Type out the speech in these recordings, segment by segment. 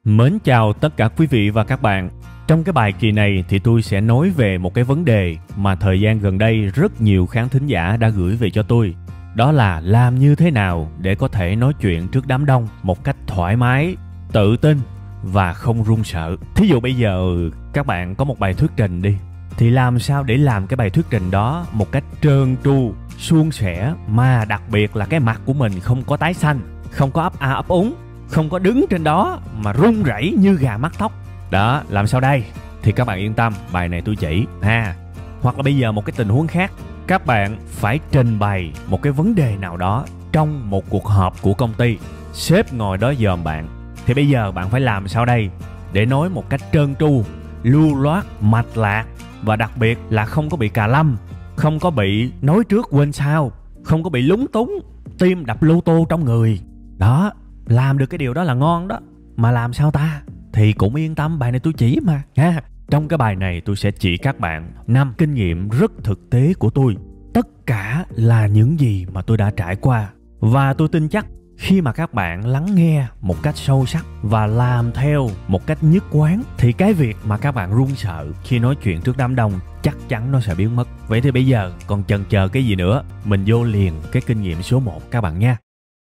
Mến chào tất cả quý vị và các bạn. Trong cái bài kỳ này thì tôi sẽ nói về một cái vấn đề mà thời gian gần đây rất nhiều khán thính giả đã gửi về cho tôi. Đó là làm như thế nào để có thể nói chuyện trước đám đông một cách thoải mái, tự tin và không run sợ. Thí dụ bây giờ các bạn có một bài thuyết trình đi, thì làm sao để làm cái bài thuyết trình đó một cách trơn tru, suôn sẻ, mà đặc biệt là cái mặt của mình không có tái xanh, không có ấp a ấp úng, không có đứng trên đó mà run rẩy như gà mắc tóc. Đó, làm sao đây? Thì các bạn yên tâm, bài này tôi chỉ ha. Hoặc là bây giờ một cái tình huống khác, các bạn phải trình bày một cái vấn đề nào đó trong một cuộc họp của công ty. Sếp ngồi đó dòm bạn. Thì bây giờ bạn phải làm sao đây để nói một cách trơn tru, lưu loát, mạch lạc, và đặc biệt là không có bị cà lâm, không có bị nói trước quên sau, không có bị lúng túng, tim đập lô tô trong người. Đó, làm được cái điều đó là ngon đó. Mà làm sao ta? Thì cũng yên tâm, bài này tôi chỉ mà ha. Trong cái bài này tôi sẽ chỉ các bạn 5 kinh nghiệm rất thực tế của tôi. Tất cả là những gì mà tôi đã trải qua. Và tôi tin chắc khi mà các bạn lắng nghe một cách sâu sắc và làm theo một cách nhất quán, thì cái việc mà các bạn run sợ khi nói chuyện trước đám đông chắc chắn nó sẽ biến mất. Vậy thì bây giờ còn chần chờ cái gì nữa? Mình vô liền cái kinh nghiệm số 1 các bạn nha.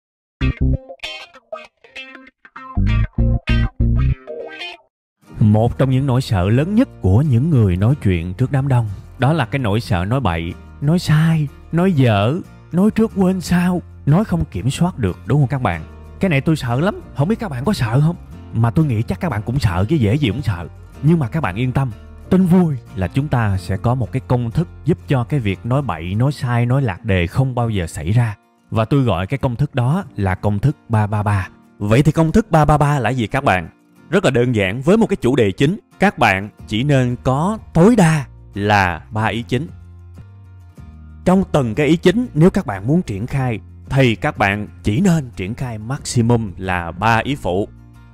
Một trong những nỗi sợ lớn nhất của những người nói chuyện trước đám đông, đó là cái nỗi sợ nói bậy, nói sai, nói dở, nói trước quên sau, nói không kiểm soát được, đúng không các bạn? Cái này tôi sợ lắm, không biết các bạn có sợ không? Mà tôi nghĩ chắc các bạn cũng sợ chứ, dễ gì cũng sợ. Nhưng mà các bạn yên tâm, tin vui là chúng ta sẽ có một cái công thức giúp cho cái việc nói bậy, nói sai, nói lạc đề không bao giờ xảy ra. Và tôi gọi cái công thức đó là công thức 333. Vậy thì công thức 333 là gì các bạn? Rất là đơn giản, với một cái chủ đề chính, các bạn chỉ nên có tối đa là 3 ý chính. Trong từng cái ý chính, nếu các bạn muốn triển khai thì các bạn chỉ nên triển khai maximum là 3 ý phụ.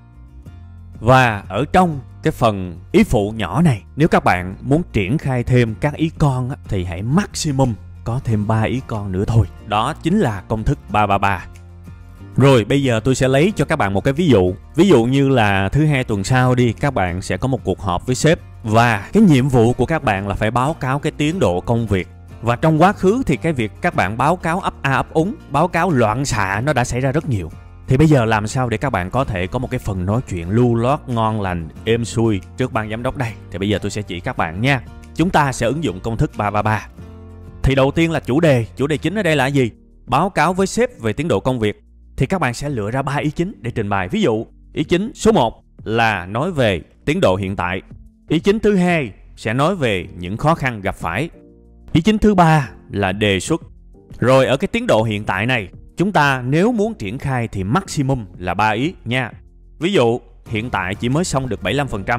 Và ở trong cái phần ý phụ nhỏ này, nếu các bạn muốn triển khai thêm các ý con thì hãy maximum có thêm 3 ý con nữa thôi. Đó chính là công thức 333. Rồi bây giờ tôi sẽ lấy cho các bạn một cái ví dụ. Ví dụ như là thứ Hai tuần sau đi, các bạn sẽ có một cuộc họp với sếp. Và cái nhiệm vụ của các bạn là phải báo cáo cái tiến độ công việc. Và trong quá khứ thì cái việc các bạn báo cáo ấp a ấp úng, báo cáo loạn xạ nó đã xảy ra rất nhiều. Thì bây giờ làm sao để các bạn có thể có một cái phần nói chuyện lưu loát, ngon lành, êm xuôi trước ban giám đốc đây? Thì bây giờ tôi sẽ chỉ các bạn nha. Chúng ta sẽ ứng dụng công thức 333. Thì đầu tiên là chủ đề chính ở đây là gì? Báo cáo với sếp về tiến độ công việc. Thì các bạn sẽ lựa ra 3 ý chính để trình bày. Ví dụ, ý chính số 1 là nói về tiến độ hiện tại. Ý chính thứ 2 sẽ nói về những khó khăn gặp phải. Ý chính thứ 3 là đề xuất. Rồi ở cái tiến độ hiện tại này, chúng ta nếu muốn triển khai thì maximum là 3 ý nha. Ví dụ, hiện tại chỉ mới xong được 75%.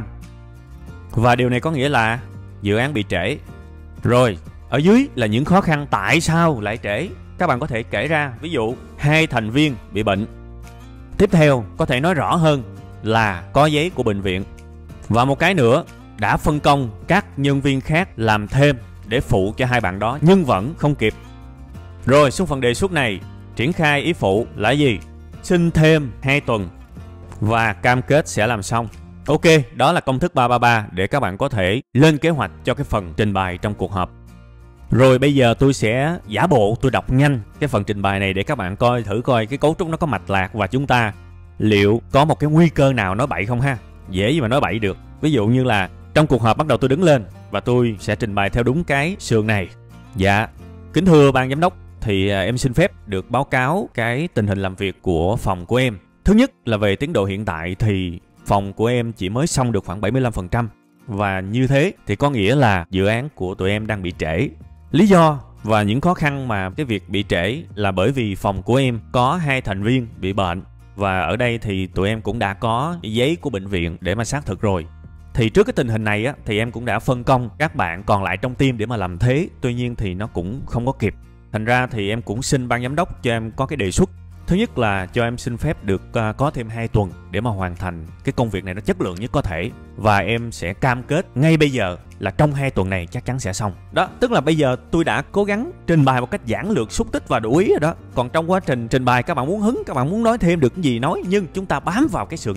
Và điều này có nghĩa là dự án bị trễ. Rồi, ở dưới là những khó khăn tại sao lại trễ. Các bạn có thể kể ra, ví dụ 2 thành viên bị bệnh. Tiếp theo có thể nói rõ hơn là có giấy của bệnh viện. Và một cái nữa, đã phân công các nhân viên khác làm thêm để phụ cho 2 bạn đó nhưng vẫn không kịp. Rồi xuống phần đề xuất này, triển khai ý phụ là gì? Xin thêm 2 tuần và cam kết sẽ làm xong. Ok, đó là công thức 333 để các bạn có thể lên kế hoạch cho cái phần trình bày trong cuộc họp. Rồi bây giờ tôi sẽ giả bộ tôi đọc nhanh cái phần trình bày này để các bạn thử coi cái cấu trúc nó có mạch lạc và chúng ta liệu có một cái nguy cơ nào nói bậy không ha. Dễ gì mà nói bậy được. Ví dụ như là trong cuộc họp bắt đầu tôi đứng lên và tôi sẽ trình bày theo đúng cái sườn này. Dạ, kính thưa ban giám đốc, thì em xin phép được báo cáo cái tình hình làm việc của phòng của em. Thứ nhất là về tiến độ hiện tại thì phòng của em chỉ mới xong được khoảng 75%. Và như thế thì có nghĩa là dự án của tụi em đang bị trễ. Lý do và những khó khăn mà cái việc bị trễ là bởi vì phòng của em có 2 thành viên bị bệnh. Và ở đây thì tụi em cũng đã có giấy của bệnh viện để mà xác thực rồi. Thì trước cái tình hình này thì em cũng đã phân công các bạn còn lại trong team để mà làm thế. Tuy nhiên thì nó cũng không có kịp. Thành ra thì em cũng xin ban giám đốc cho em có cái đề xuất. Thứ nhất là cho em xin phép được có thêm 2 tuần để mà hoàn thành cái công việc này nó chất lượng nhất có thể. Và em sẽ cam kết ngay bây giờ là trong 2 tuần này chắc chắn sẽ xong. Đó, tức là bây giờ tôi đã cố gắng trình bày một cách giản lược, xúc tích và đủ ý rồi đó. Còn trong quá trình trình bày các bạn muốn hứng, các bạn muốn nói thêm được cái gì nói. Nhưng chúng ta bám vào cái sườn này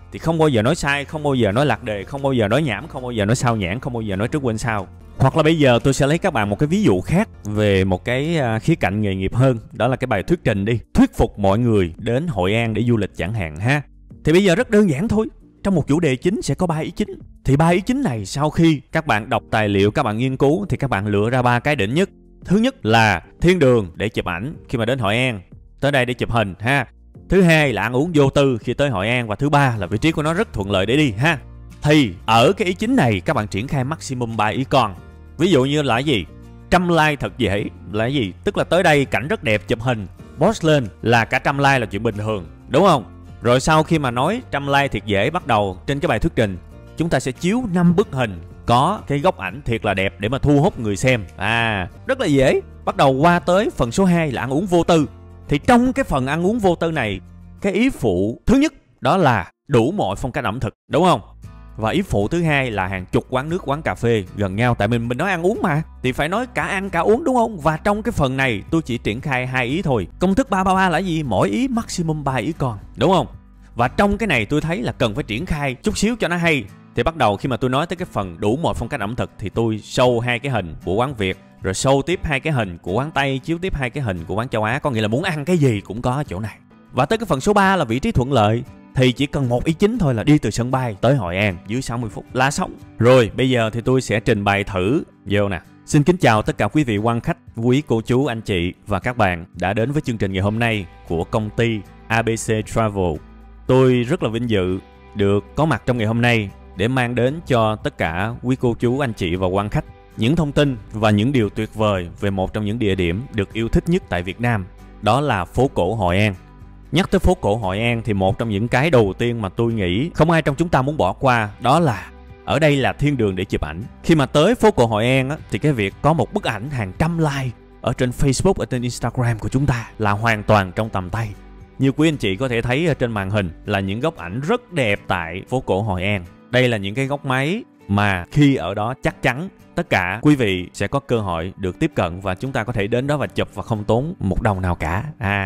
thì không bao giờ nói sai, không bao giờ nói lạc đề, không bao giờ nói nhảm, không bao giờ nói sao nhãng, không bao giờ nói trước quên sau. Hoặc là bây giờ tôi sẽ lấy các bạn một cái ví dụ khác về một cái khía cạnh nghề nghiệp hơn. Đó là cái bài thuyết trình đi. Thuyết phục mọi người đến Hội An để du lịch chẳng hạn ha. Thì bây giờ rất đơn giản thôi. Trong một chủ đề chính sẽ có 3 ý chính. Thì 3 ý chính này sau khi các bạn đọc tài liệu, các bạn nghiên cứu thì các bạn lựa ra 3 cái đỉnh nhất. Thứ nhất là thiên đường để chụp ảnh khi mà đến Hội An. Tới đây để chụp hình ha. Thứ hai là ăn uống vô tư khi tới Hội An. Và thứ ba là vị trí của nó rất thuận lợi để đi ha. Thì ở cái ý chính này các bạn triển khai maximum 3 ý con. Ví dụ như là gì? 100 like thật dễ là gì? Tức là tới đây cảnh rất đẹp, chụp hình post lên là cả 100 like là chuyện bình thường, đúng không? Rồi sau khi mà nói 100 like thiệt dễ, bắt đầu trên cái bài thuyết trình chúng ta sẽ chiếu 5 bức hình có cái góc ảnh thiệt là đẹp để mà thu hút người xem. Rất là dễ. Bắt đầu qua tới phần số 2 là ăn uống vô tư. Thì trong cái phần ăn uống vô tư này, cái ý phụ thứ nhất đó là đủ mọi phong cách ẩm thực, đúng không? Và ý phụ thứ hai là hàng chục quán nước, quán cà phê gần nhau. Tại mình nói ăn uống mà, thì phải nói cả ăn cả uống, đúng không? Và trong cái phần này tôi chỉ triển khai 2 ý thôi. Công thức 333 là gì? Mỗi ý maximum 3 ý con, đúng không? Và trong cái này tôi thấy là cần phải triển khai chút xíu cho nó hay. Thì bắt đầu khi mà tôi nói tới cái phần đủ mọi phong cách ẩm thực thì tôi show 2 cái hình của quán Việt, rồi show tiếp 2 cái hình của quán Tây, chiếu tiếp 2 cái hình của quán châu Á. Có nghĩa là muốn ăn cái gì cũng có ở chỗ này. Và tới cái phần số 3 là vị trí thuận lợi thì chỉ cần một ý chính thôi là đi từ sân bay tới Hội An dưới 60 phút là xong. Rồi bây giờ thì tôi sẽ trình bày thử vô nè. Xin kính chào tất cả quý vị quan khách, quý cô chú, anh chị và các bạn đã đến với chương trình ngày hôm nay của công ty ABC Travel. Tôi rất là vinh dự được có mặt trong ngày hôm nay để mang đến cho tất cả quý cô chú, anh chị và quan khách những thông tin và những điều tuyệt vời về một trong những địa điểm được yêu thích nhất tại Việt Nam, đó là phố cổ Hội An. Nhắc tới phố cổ Hội An thì một trong những cái đầu tiên mà tôi nghĩ không ai trong chúng ta muốn bỏ qua đó là ở đây là thiên đường để chụp ảnh. Khi mà tới phố cổ Hội An á, thì cái việc có một bức ảnh hàng trăm like ở trên Facebook, ở trên Instagram của chúng ta là hoàn toàn trong tầm tay. Như quý anh chị có thể thấy ở trên màn hình là những góc ảnh rất đẹp tại phố cổ Hội An. Đây là những cái góc máy mà khi ở đó chắc chắn tất cả quý vị sẽ có cơ hội được tiếp cận và chúng ta có thể đến đó và chụp và không tốn một đồng nào cả.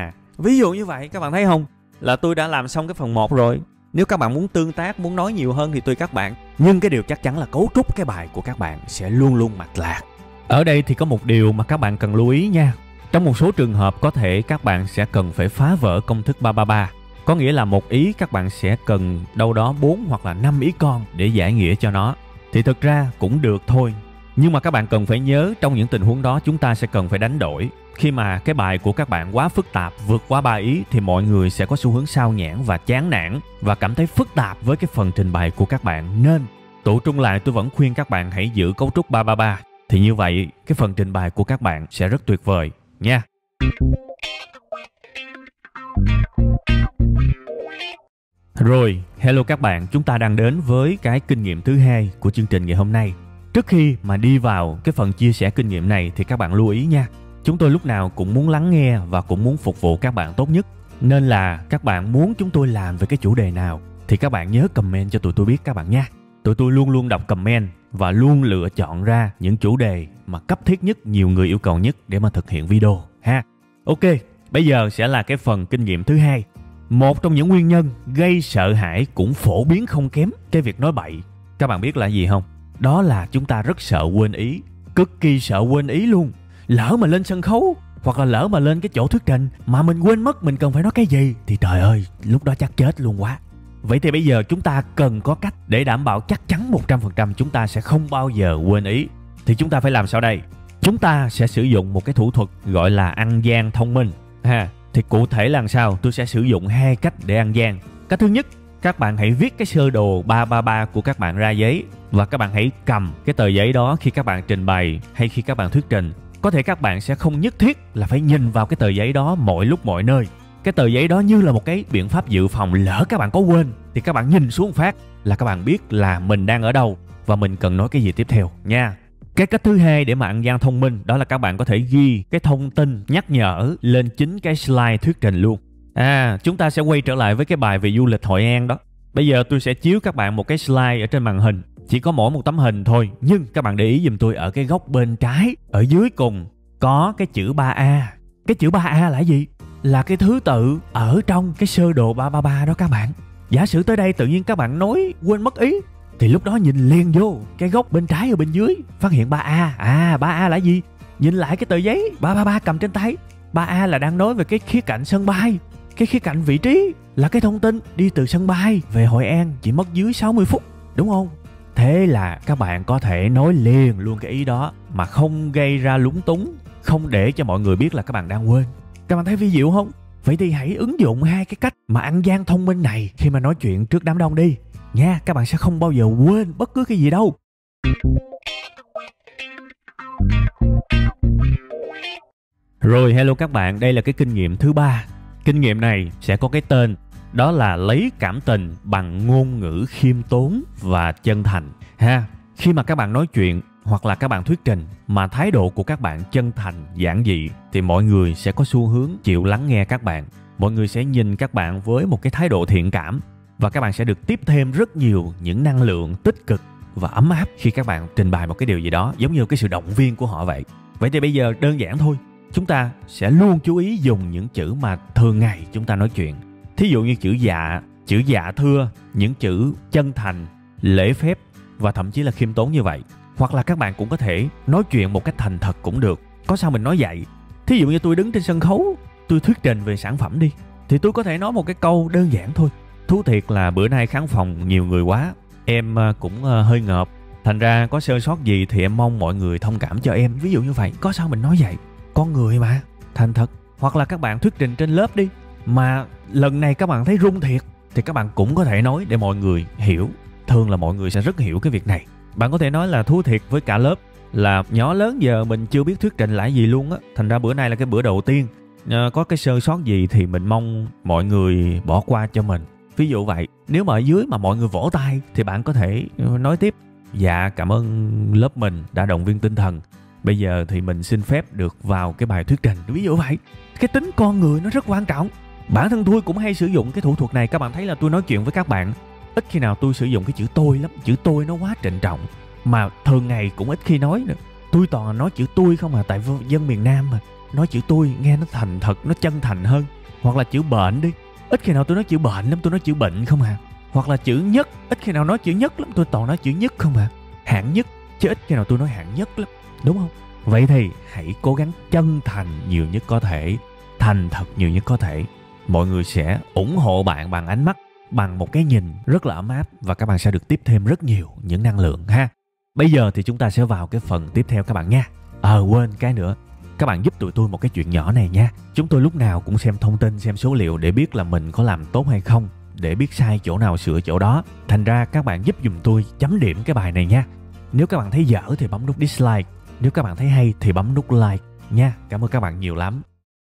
Ví dụ như vậy, các bạn thấy không? Là tôi đã làm xong cái phần 1 rồi. Nếu các bạn muốn tương tác, muốn nói nhiều hơn thì tùy các bạn. Nhưng cái điều chắc chắn là cấu trúc cái bài của các bạn sẽ luôn luôn mạch lạc. Ở đây thì có một điều mà các bạn cần lưu ý nha. Trong một số trường hợp có thể các bạn sẽ cần phải phá vỡ công thức 333. Có nghĩa là một ý các bạn sẽ cần đâu đó 4 hoặc là 5 ý con để giải nghĩa cho nó. Thì thực ra cũng được thôi. Nhưng mà các bạn cần phải nhớ trong những tình huống đó chúng ta sẽ cần phải đánh đổi. Khi mà cái bài của các bạn quá phức tạp, vượt quá 3 ý thì mọi người sẽ có xu hướng sao nhãng và chán nản và cảm thấy phức tạp với cái phần trình bày của các bạn. Nên tụ trung lại tôi vẫn khuyên các bạn hãy giữ cấu trúc 333. Thì như vậy cái phần trình bày của các bạn sẽ rất tuyệt vời nha. Rồi, hello các bạn, chúng ta đang đến với cái kinh nghiệm thứ 2 của chương trình ngày hôm nay. Trước khi mà đi vào cái phần chia sẻ kinh nghiệm này thì các bạn lưu ý nha. Chúng tôi lúc nào cũng muốn lắng nghe và cũng muốn phục vụ các bạn tốt nhất. Nên là các bạn muốn chúng tôi làm về cái chủ đề nào thì các bạn nhớ comment cho tụi tôi biết các bạn nha. Tụi tôi luôn luôn đọc comment và luôn lựa chọn ra những chủ đề mà cấp thiết nhất, nhiều người yêu cầu nhất để mà thực hiện video ha. Ok, bây giờ sẽ là cái phần kinh nghiệm thứ 2. Một trong những nguyên nhân gây sợ hãi cũng phổ biến không kém cái việc nói bậy. Các bạn biết là gì không? Đó là chúng ta rất sợ quên ý, cực kỳ sợ quên ý luôn. Lỡ mà lên sân khấu hoặc là lỡ mà lên cái chỗ thuyết trình mà mình quên mất mình cần phải nói cái gì thì trời ơi, lúc đó chắc chết luôn quá. Vậy thì bây giờ chúng ta cần có cách để đảm bảo chắc chắn 100% chúng ta sẽ không bao giờ quên ý. Thì chúng ta phải làm sao đây? Chúng ta sẽ sử dụng một cái thủ thuật gọi là ăn gian thông minh ha. Thì cụ thể là sao? Tôi sẽ sử dụng 2 cách để ăn gian. Cách thứ nhất, các bạn hãy viết cái sơ đồ 333 của các bạn ra giấy và các bạn hãy cầm cái tờ giấy đó khi các bạn trình bày hay khi các bạn thuyết trình. Có thể các bạn sẽ không nhất thiết là phải nhìn vào cái tờ giấy đó mọi lúc mọi nơi. Cái tờ giấy đó như là một cái biện pháp dự phòng, lỡ các bạn có quên thì các bạn nhìn xuống phát là các bạn biết là mình đang ở đâu và mình cần nói cái gì tiếp theo nha. Cái cách thứ 2 để mà ăn gian thông minh đó là các bạn có thể ghi cái thông tin nhắc nhở lên chính cái slide thuyết trình luôn. Chúng ta sẽ quay trở lại với cái bài về du lịch Hội An đó. Bây giờ tôi sẽ chiếu các bạn một cái slide ở trên màn hình. Chỉ có mỗi một tấm hình thôi, nhưng các bạn để ý giùm tôi ở cái góc bên trái, ở dưới cùng có cái chữ 3A. Cái chữ 3A là gì? Là cái thứ tự ở trong cái sơ đồ 333 đó các bạn. Giả sử tới đây tự nhiên các bạn nói quên mất ý, thì lúc đó nhìn liền vô cái góc bên trái ở bên dưới, phát hiện 3A. 3A là gì? Nhìn lại cái tờ giấy 333 cầm trên tay. 3A là đang nói về cái khía cạnh sân bay. Cái khía cạnh vị trí là cái thông tin đi từ sân bay về Hội An chỉ mất dưới 60 phút, đúng không? Thế là các bạn có thể nói liền luôn cái ý đó mà không gây ra lúng túng, không để cho mọi người biết là các bạn đang quên. Các bạn thấy vi diệu không? Vậy thì hãy ứng dụng hai cái cách mà ăn gian thông minh này khi mà nói chuyện trước đám đông đi nha. Các bạn sẽ không bao giờ quên bất cứ cái gì đâu. Rồi, hello các bạn, đây là cái kinh nghiệm thứ 3. Kinh nghiệm này sẽ có cái tên đó là lấy cảm tình bằng ngôn ngữ khiêm tốn và chân thành ha. Khi mà các bạn nói chuyện hoặc là các bạn thuyết trình mà thái độ của các bạn chân thành, giản dị thì mọi người sẽ có xu hướng chịu lắng nghe các bạn. Mọi người sẽ nhìn các bạn với một cái thái độ thiện cảm và các bạn sẽ được tiếp thêm rất nhiều những năng lượng tích cực và ấm áp khi các bạn trình bày một cái điều gì đó, giống như cái sự động viên của họ vậy. Vậy thì bây giờ đơn giản thôi, chúng ta sẽ luôn chú ý dùng những chữ mà thường ngày chúng ta nói chuyện. Thí dụ như chữ dạ thưa, những chữ chân thành, lễ phép và thậm chí là khiêm tốn như vậy. Hoặc là các bạn cũng có thể nói chuyện một cách thành thật cũng được. Có sao mình nói vậy? Thí dụ như tôi đứng trên sân khấu, tôi thuyết trình về sản phẩm đi, thì tôi có thể nói một cái câu đơn giản thôi. Thú thiệt là bữa nay khán phòng nhiều người quá, em cũng hơi ngợp, thành ra có sơ sót gì thì em mong mọi người thông cảm cho em. Ví dụ như vậy, có sao mình nói vậy? Con người mà, thành thật. Hoặc là các bạn thuyết trình trên lớp đi, mà lần này các bạn thấy run thiệt, thì các bạn cũng có thể nói để mọi người hiểu. Thường là mọi người sẽ rất hiểu cái việc này. Bạn có thể nói là thú thiệt với cả lớp là nhỏ lớn giờ mình chưa biết thuyết trình là gì luôn á, thành ra bữa nay là cái bữa đầu tiên, có cái sơ sót gì thì mình mong mọi người bỏ qua cho mình. Ví dụ vậy. Nếu mà ở dưới mà mọi người vỗ tay thì bạn có thể nói tiếp: dạ cảm ơn lớp mình đã động viên tinh thần, bây giờ thì mình xin phép được vào cái bài thuyết trình. Ví dụ vậy. Cái tính con người nó rất quan trọng. Bản thân tôi cũng hay sử dụng cái thủ thuật này. Các bạn thấy là tôi nói chuyện với các bạn ít khi nào tôi sử dụng cái chữ tôi lắm. Chữ tôi nó quá trịnh trọng, mà thường ngày cũng ít khi nói nữa. Tôi toàn là nói chữ tôi không à, tại dân miền Nam mà nói chữ tôi nghe nó thành thật, nó chân thành hơn. Hoặc là chữ bệnh đi, ít khi nào tôi nói chữ bệnh lắm, tôi nói chữ bệnh không à. Hoặc là chữ nhất, ít khi nào nói chữ nhất lắm, tôi toàn nói chữ nhất không à. Hạng nhất, chứ ít khi nào tôi nói hạng nhất lắm, đúng không? Vậy thì hãy cố gắng chân thành nhiều nhất có thể, thành thật nhiều nhất có thể. Mọi người sẽ ủng hộ bạn bằng ánh mắt, bằng một cái nhìn rất là ấm áp, và các bạn sẽ được tiếp thêm rất nhiều những năng lượng ha. Bây giờ thì chúng ta sẽ vào cái phần tiếp theo các bạn nha. Quên cái nữa, các bạn giúp tụi tôi một cái chuyện nhỏ này nha. Chúng tôi lúc nào cũng xem thông tin, xem số liệu để biết là mình có làm tốt hay không, để biết sai chỗ nào sửa chỗ đó. Thành ra các bạn giúp giùm tôi chấm điểm cái bài này nha. Nếu các bạn thấy dở thì bấm nút dislike, nếu các bạn thấy hay thì bấm nút like nha. Cảm ơn các bạn nhiều lắm.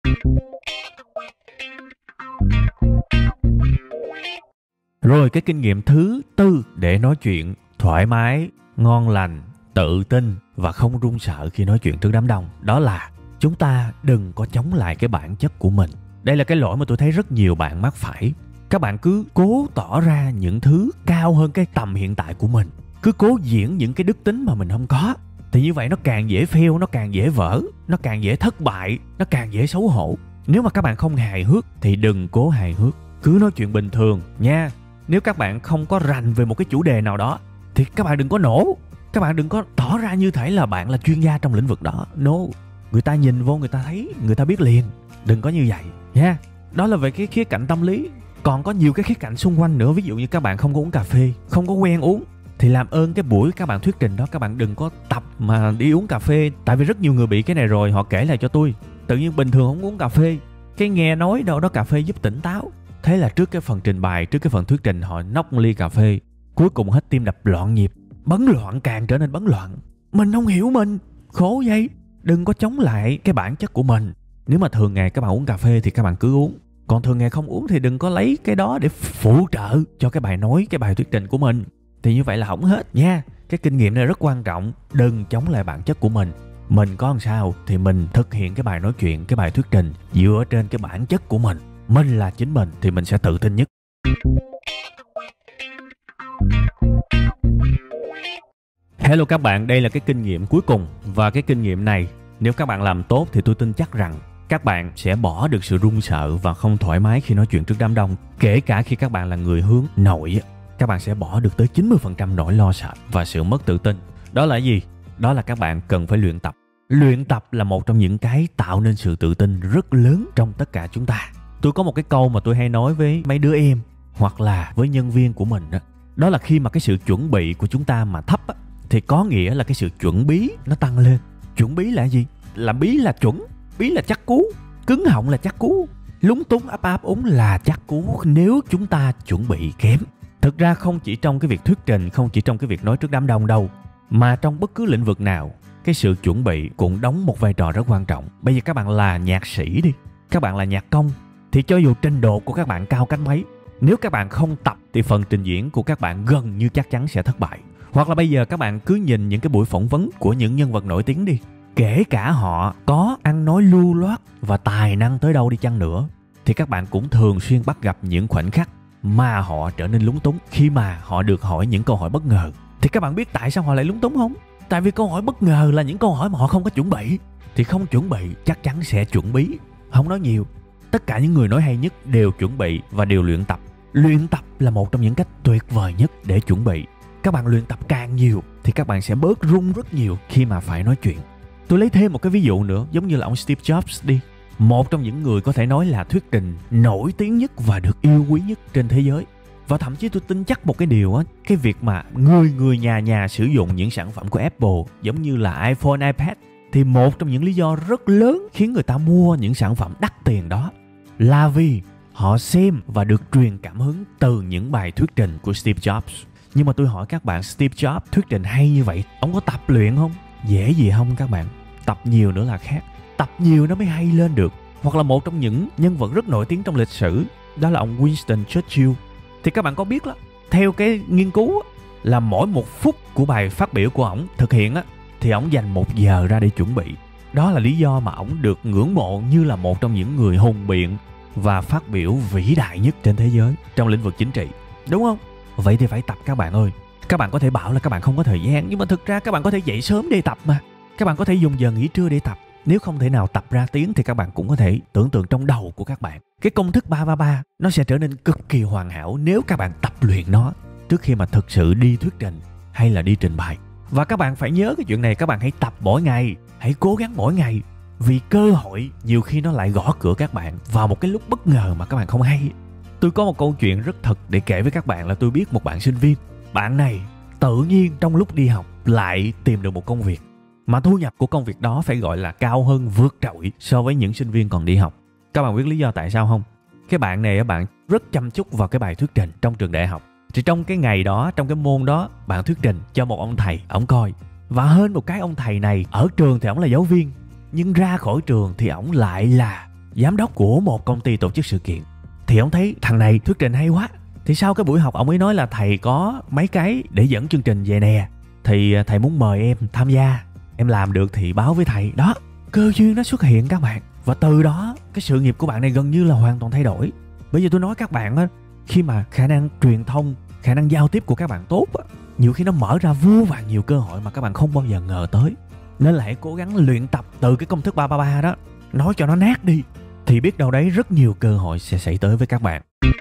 Rồi, cái kinh nghiệm thứ 4 để nói chuyện thoải mái, ngon lành, tự tin và không run sợ khi nói chuyện trước đám đông, đó là chúng ta đừng có chống lại cái bản chất của mình. Đây là cái lỗi mà tôi thấy rất nhiều bạn mắc phải. Các bạn cứ cố tỏ ra những thứ cao hơn cái tầm hiện tại của mình, cứ cố diễn những cái đức tính mà mình không có. Thì như vậy nó càng dễ fail, nó càng dễ vỡ, nó càng dễ thất bại, nó càng dễ xấu hổ. Nếu mà các bạn không hài hước thì đừng cố hài hước, cứ nói chuyện bình thường nha. Nếu các bạn không có rành về một cái chủ đề nào đó thì các bạn đừng có nổ. Các bạn đừng có tỏ ra như thể là bạn là chuyên gia trong lĩnh vực đó. No, người ta nhìn vô, người ta thấy, người ta biết liền. Đừng có như vậy nha. Đó là về cái khía cạnh tâm lý. Còn có nhiều cái khía cạnh xung quanh nữa. Ví dụ như các bạn không có uống cà phê, không có quen uống, thì làm ơn cái buổi các bạn thuyết trình đó, các bạn đừng có tập mà đi uống cà phê. Tại vì rất nhiều người bị cái này rồi, họ kể lại cho tôi. Tự nhiên bình thường không uống cà phê, cái nghe nói đâu đó cà phê giúp tỉnh táo. Thế là trước cái phần trình bày, trước cái phần thuyết trình, họ nốc ly cà phê, cuối cùng hết tim đập loạn nhịp, bấn loạn, càng trở nên bấn loạn. Mình không hiểu mình, khổ vậy. Đừng có chống lại cái bản chất của mình. Nếu mà thường ngày các bạn uống cà phê thì các bạn cứ uống. Còn thường ngày không uống thì đừng có lấy cái đó để phụ trợ cho cái bài nói, cái bài thuyết trình của mình. Thì như vậy là hỏng hết nha. Cái kinh nghiệm này rất quan trọng. Đừng chống lại bản chất của mình. Mình có làm sao thì mình thực hiện cái bài nói chuyện, cái bài thuyết trình dựa trên cái bản chất của mình. Mình là chính mình thì mình sẽ tự tin nhất. Hello các bạn, đây là cái kinh nghiệm cuối cùng. Và cái kinh nghiệm này, nếu các bạn làm tốt thì tôi tin chắc rằng các bạn sẽ bỏ được sự run sợ và không thoải mái khi nói chuyện trước đám đông. Kể cả khi các bạn là người hướng nội, các bạn sẽ bỏ được tới 90% nỗi lo sợ và sự mất tự tin. Đó là gì? Đó là các bạn cần phải luyện tập. Luyện tập là một trong những cái tạo nên sự tự tin rất lớn trong tất cả chúng ta. Tôi có một cái câu mà tôi hay nói với mấy đứa em hoặc là với nhân viên của mình đó. Đó là khi mà cái sự chuẩn bị của chúng ta mà thấp á, thì có nghĩa là cái sự chuẩn bí nó tăng lên. Chuẩn bí là gì? Là bí là chuẩn, bí là chắc cú, cứng họng là chắc cú, lúng túng ấp úng là chắc cú nếu chúng ta chuẩn bị kém. Thực ra không chỉ trong cái việc thuyết trình, không chỉ trong cái việc nói trước đám đông đâu, mà trong bất cứ lĩnh vực nào, cái sự chuẩn bị cũng đóng một vai trò rất quan trọng. Bây giờ các bạn là nhạc sĩ đi, các bạn là nhạc công, thì cho dù trình độ của các bạn cao cách mấy, nếu các bạn không tập thì phần trình diễn của các bạn gần như chắc chắn sẽ thất bại. Hoặc là bây giờ các bạn cứ nhìn những cái buổi phỏng vấn của những nhân vật nổi tiếng đi, kể cả họ có ăn nói lưu loát và tài năng tới đâu đi chăng nữa, thì các bạn cũng thường xuyên bắt gặp những khoảnh khắc mà họ trở nên lúng túng khi mà họ được hỏi những câu hỏi bất ngờ. Thì các bạn biết tại sao họ lại lúng túng không? Tại vì câu hỏi bất ngờ là những câu hỏi mà họ không có chuẩn bị. Thì không chuẩn bị chắc chắn sẽ chuẩn bí. Không nói nhiều, tất cả những người nói hay nhất đều chuẩn bị và đều luyện tập. Luyện tập là một trong những cách tuyệt vời nhất để chuẩn bị. Các bạn luyện tập càng nhiều thì các bạn sẽ bớt run rất nhiều khi mà phải nói chuyện. Tôi lấy thêm một cái ví dụ nữa, giống như là ông Steve Jobs đi. Một trong những người có thể nói là thuyết trình nổi tiếng nhất và được yêu quý nhất trên thế giới. Và thậm chí tôi tin chắc một cái điều á, cái việc mà người nhà sử dụng những sản phẩm của Apple giống như là iPhone, iPad, thì một trong những lý do rất lớn khiến người ta mua những sản phẩm đắt tiền đó là vì họ xem và được truyền cảm hứng từ những bài thuyết trình của Steve Jobs. Nhưng mà tôi hỏi các bạn, Steve Jobs thuyết trình hay như vậy, ông có tập luyện không? Dễ gì không các bạn? Tập nhiều nữa là khác. Tập nhiều nó mới hay lên được. Hoặc là một trong những nhân vật rất nổi tiếng trong lịch sử, đó là ông Winston Churchill. Thì các bạn có biết đó, theo cái nghiên cứu là mỗi 1 phút của bài phát biểu của ổng thực hiện á, thì ổng dành 1 giờ ra để chuẩn bị. Đó là lý do mà ổng được ngưỡng mộ như là một trong những người hùng biện và phát biểu vĩ đại nhất trên thế giới trong lĩnh vực chính trị. Đúng không? Vậy thì phải tập các bạn ơi. Các bạn có thể bảo là các bạn không có thời gian, nhưng mà thực ra các bạn có thể dậy sớm để tập mà. Các bạn có thể dùng giờ nghỉ trưa để tập. Nếu không thể nào tập ra tiếng thì các bạn cũng có thể tưởng tượng trong đầu của các bạn. Cái công thức 333 nó sẽ trở nên cực kỳ hoàn hảo nếu các bạn tập luyện nó trước khi mà thực sự đi thuyết trình hay là đi trình bày. Và các bạn phải nhớ cái chuyện này, các bạn hãy tập mỗi ngày, hãy cố gắng mỗi ngày. Vì cơ hội nhiều khi nó lại gõ cửa các bạn vào một cái lúc bất ngờ mà các bạn không hay. Tôi có một câu chuyện rất thật để kể với các bạn là tôi biết một bạn sinh viên. Bạn này tự nhiên trong lúc đi học lại tìm được một công việc mà thu nhập của công việc đó phải gọi là cao hơn vượt trội so với những sinh viên còn đi học. Các bạn biết lý do tại sao không? Cái bạn này bạn rất chăm chút vào cái bài thuyết trình trong trường đại học. Thì trong cái ngày đó, trong cái môn đó, bạn thuyết trình cho một ông thầy, ổng coi. Và hơn một cái, ông thầy này ở trường thì ổng là giáo viên, nhưng ra khỏi trường thì ổng lại là giám đốc của một công ty tổ chức sự kiện. Thì ổng thấy thằng này thuyết trình hay quá. Thì sau cái buổi học ổng mới nói là thầy có mấy cái để dẫn chương trình về nè, thì thầy muốn mời em tham gia. Em làm được thì báo với thầy. Đó, cơ duyên nó xuất hiện các bạn. Và từ đó cái sự nghiệp của bạn này gần như là hoàn toàn thay đổi. Bây giờ tôi nói các bạn á, khi mà khả năng truyền thông, khả năng giao tiếp của các bạn tốt á, nhiều khi nó mở ra vô vàn nhiều cơ hội mà các bạn không bao giờ ngờ tới. Nên là hãy cố gắng luyện tập từ cái công thức 333 đó, nói cho nó nát đi, thì biết đâu đấy rất nhiều cơ hội sẽ xảy tới với các bạn.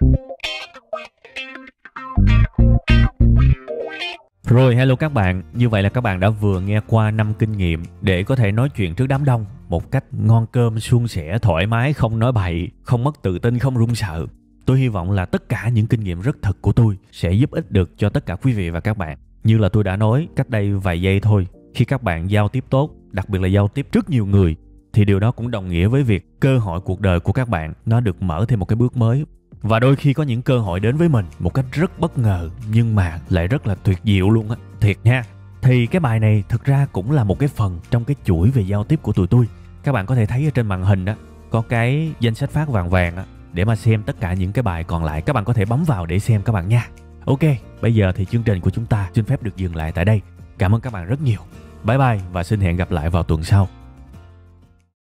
Rồi, hello các bạn. Như vậy là các bạn đã vừa nghe qua 5 kinh nghiệm để có thể nói chuyện trước đám đông một cách ngon cơm, suôn sẻ, thoải mái, không nói bậy, không mất tự tin, không run sợ. Tôi hy vọng là tất cả những kinh nghiệm rất thật của tôi sẽ giúp ích được cho tất cả quý vị và các bạn. Như là tôi đã nói cách đây vài giây thôi, khi các bạn giao tiếp tốt, đặc biệt là giao tiếp trước nhiều người, thì điều đó cũng đồng nghĩa với việc cơ hội cuộc đời của các bạn nó được mở thêm một cái bước mới. Và đôi khi có những cơ hội đến với mình một cách rất bất ngờ nhưng mà lại rất là tuyệt diệu luôn á, thiệt nha. Thì cái bài này thực ra cũng là một cái phần trong cái chuỗi về giao tiếp của tụi tôi. Các bạn có thể thấy ở trên màn hình đó có cái danh sách phát vàng vàng á, để mà xem tất cả những cái bài còn lại. Các bạn có thể bấm vào để xem các bạn nha. Ok, bây giờ thì chương trình của chúng ta xin phép được dừng lại tại đây. Cảm ơn các bạn rất nhiều. Bye bye và xin hẹn gặp lại vào tuần sau.